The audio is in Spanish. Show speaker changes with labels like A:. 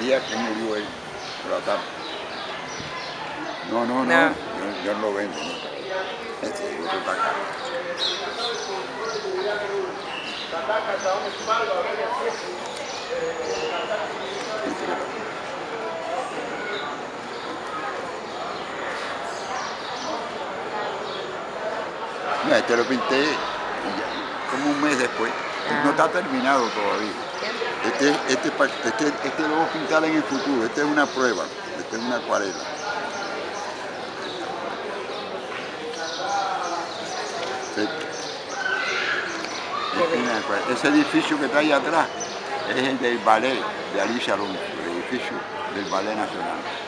A: día que murió él, por la tarde. No, yo no lo vendo, no. Este otro está acá. Mira, este lo pinté como un mes después. No está terminado todavía. Este lo voy a pintar en el futuro. Este es una prueba. Este es una acuarela. Ese edificio que está ahí atrás es el del ballet de Alicia Alonso, el edificio del Ballet Nacional.